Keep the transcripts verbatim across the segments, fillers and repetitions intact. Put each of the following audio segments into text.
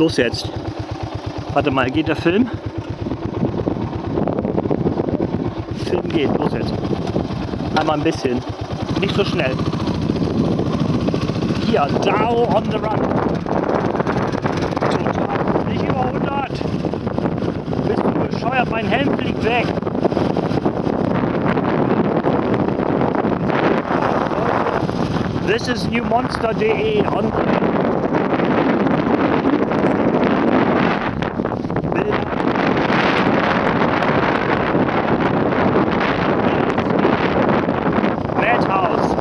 Los jetzt. Warte mal, geht der Film? Film geht, los jetzt. Einmal ein bisschen. Nicht so schnell. Hier, D A O on the run. Total. Nicht über hundert. Bist du bescheuert? Mein Helm fliegt weg. This is new monster dot de on madhouse.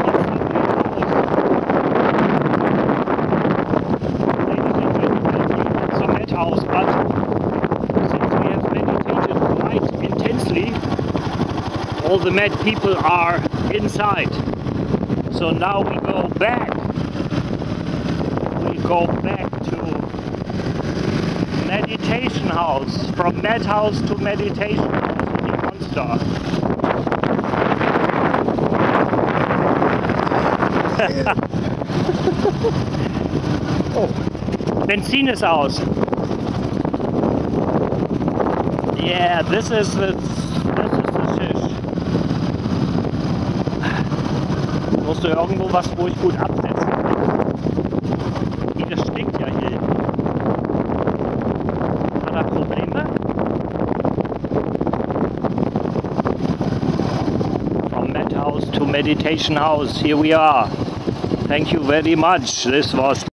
It's a madhouse, but since we have meditated quite intensely, all the mad people are inside. So now we go back. We go back to meditation house. From madhouse to meditation house in the monster. Oh, Benzin ist aus. Yeah, this is the this is the fish. Musst du irgendwo was ruhig gut absetzen. Wie, das stinkt ja hier. Hat er Probleme? From madhouse to meditation house, here we are. Thank you very much. This was